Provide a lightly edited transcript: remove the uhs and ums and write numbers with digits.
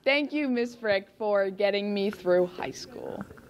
Thank you, Ms. Frick, for getting me through high school.